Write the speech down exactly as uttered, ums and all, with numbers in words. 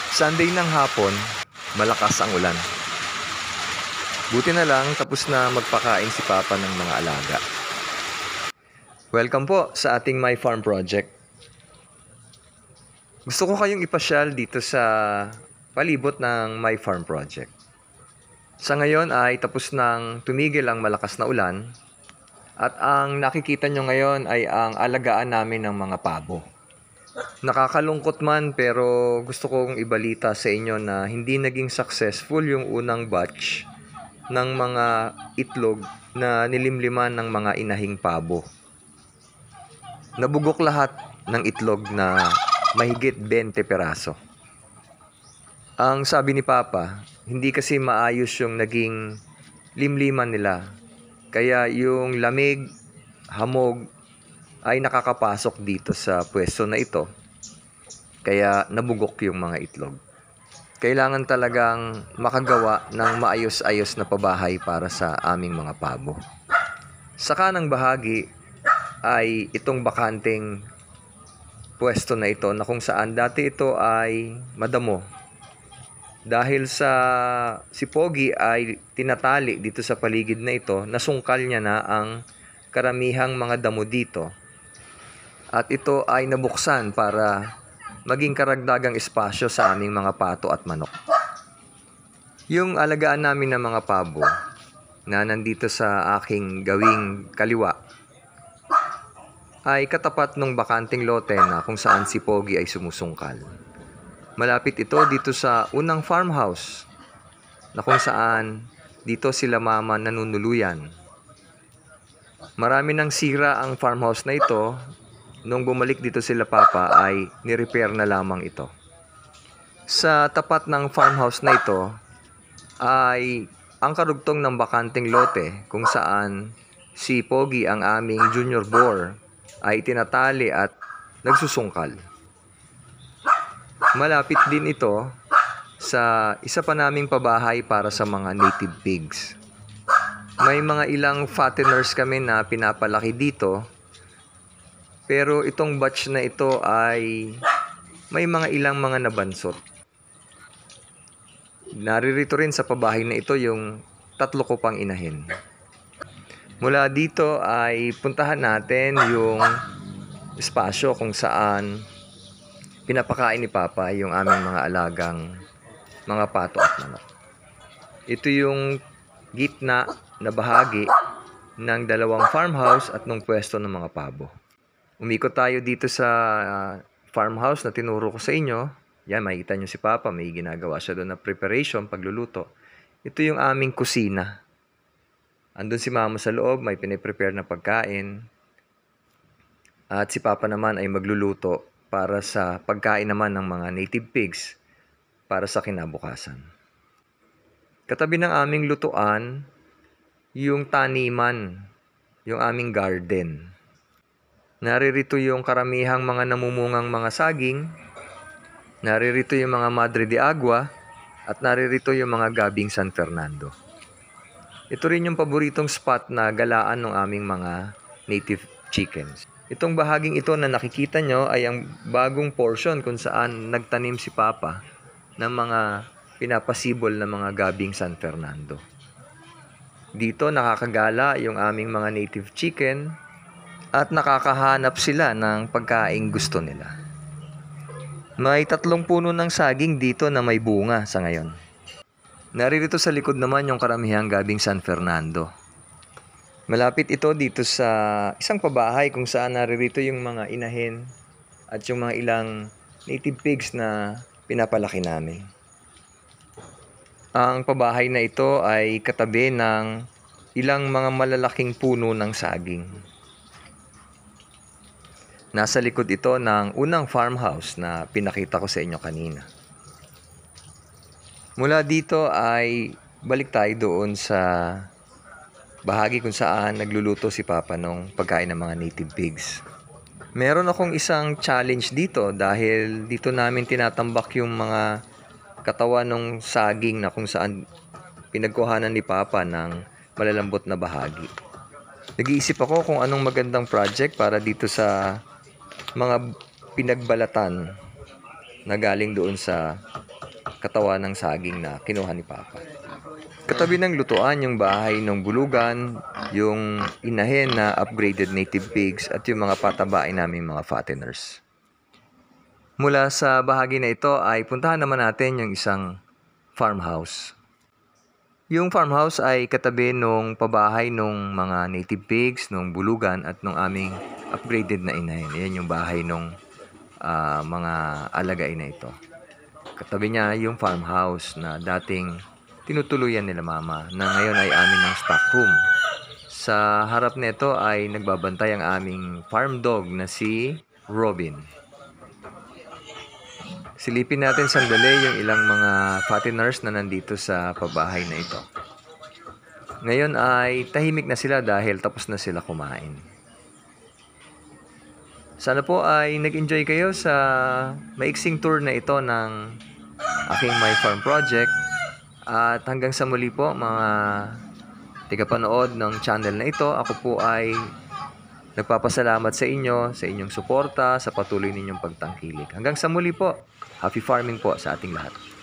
Sunday ng hapon, malakas ang ulan. Buti na lang tapos na magpakain si Papa ng mga alaga. Welcome po sa ating My Farm Project. Gusto ko kayong ipasyal dito sa palibot ng My Farm Project. Sa ngayon ay tapos nang tumigil ang malakas na ulan at ang nakikita nyo ngayon ay ang alagaan namin ng mga pabo. Nakakalungkot man pero gusto kong ibalita sa inyo na hindi naging successful yung unang batch ng mga itlog na nilimliman ng mga inahing pabo. Nabugok lahat ng itlog na mahigit twenty peraso. Ang sabi ni Papa, hindi kasi maayos yung naging limliman nila. Kaya yung lamig, hamog ay nakakapasok dito sa pwesto na ito. Kaya nabugok yung mga itlog. Kailangan talagang makagawa ng maayos-ayos na pabahay para sa aming mga pabo. Sa kanang bahagi ay itong bakanteng pwesto na ito na kung saan dati ito ay madamo. Dahil sa si Pogi ay tinatali dito sa paligid na ito, nasungkal niya na ang karamihang mga damo dito. At ito ay nabuksan para maging karagdagang espasyo sa aming mga pato at manok. Yung alagaan namin ng mga pabo na nandito sa aking gawing kaliwa ay katapat ng bakanting lote na kung saan si Pogi ay sumusungkal. Malapit ito dito sa unang farmhouse na kung saan dito sila mama nanunuluyan. Marami nang sira ang farmhouse na ito. Nung bumalik dito sila Papa ay nirepair na lamang ito. Sa tapat ng farmhouse na ito ay ang karugtong ng bakanting lote kung saan si Pogi ang aming junior boar ay tinatali at nagsusungkal. Malapit din ito sa isa pa naming pabahay para sa mga native pigs. May mga ilang fatteners kami na pinapalaki dito. Pero itong batch na ito ay may mga ilang mga nabansot. Naririto rin sa pabahay na ito yung tatlo ko pang inahin. Mula dito ay puntahan natin yung espasyo kung saan pinapakain ni Papa yung aming mga alagang mga pato at manok. Ito yung gitna na bahagi ng dalawang farmhouse at ng pwesto ng mga pabo. Umikot tayo dito sa uh, farmhouse na tinuro ko sa inyo. Yan, makikita nyo si Papa, may ginagawa siya doon na preparation, pagluluto. Ito yung aming kusina. Andun si Mama sa loob, may piniprepare na pagkain. At si Papa naman ay magluluto para sa pagkain naman ng mga native pigs para sa kinabukasan. Katabi ng aming lutuan, yung taniman, yung aming garden. Naririto yung karamihang mga namumungang mga saging, naririto yung mga Madre de Agua, at naririto yung mga gabing San Fernando. Ito rin yung paboritong spot na galaan ng aming mga native chickens. Itong bahaging ito na nakikita nyo ay ang bagong portion kung saan nagtanim si Papa ng mga pinapasibol na mga gabing San Fernando. Dito nakakagala yung aming mga native chicken at nakakahanap sila ng pagkaing gusto nila. May tatlong puno ng saging dito na may bunga sa ngayon. Naririto sa likod naman yung karamihang gabing San Fernando. Malapit ito dito sa isang pabahay kung saan naririto yung mga inahin at yung mga ilang native pigs na pinapalaki namin. Ang pabahay na ito ay katabi ng ilang mga malalaking puno ng saging. Nasa likod ito ng unang farmhouse na pinakita ko sa inyo kanina. Mula dito ay balik tayo doon sa bahagi kung saan nagluluto si Papa ng pagkain ng mga native pigs. Meron akong isang challenge dito dahil dito namin tinatambak yung mga katawan ng saging na kung saan pinagkuhanan ni Papa ng malalambot na bahagi. Nag-iisip ako kung anong magandang project para dito sa mga pinagbalatan na galing doon sa katawan ng saging na kinuha ni Papa. Katabi ng lutuan yung bahay ng bulugan, yung inahin na upgraded native pigs at yung mga patabain naming mga fatteners. Mula sa bahagi na ito ay puntahan naman natin yung isang farmhouse. Yung farmhouse ay katabi nung pabahay nung mga native pigs, nung bulugan at nung aming upgraded na inahin. Yan yung bahay nung uh, mga alagay na ito. Katabi niya yung farmhouse na dating tinutuluyan nila mama na ngayon ay amin ng stock room. Sa harap nito ay nagbabantay ang aming farm dog na si Robin. Silipin natin sandali yung ilang mga fatteners na nandito sa pabahay na ito. Ngayon ay tahimik na sila dahil tapos na sila kumain. Sana po ay nag-enjoy kayo sa maiksing tour na ito ng aking My Farm Project. At hanggang sa muli po mga tigapanood ng channel na ito, ako po ay nagpapasalamat sa inyo, sa inyong suporta, sa patuloy ninyong pagtangkilik. Hanggang sa muli po, happy farming po sa ating lahat.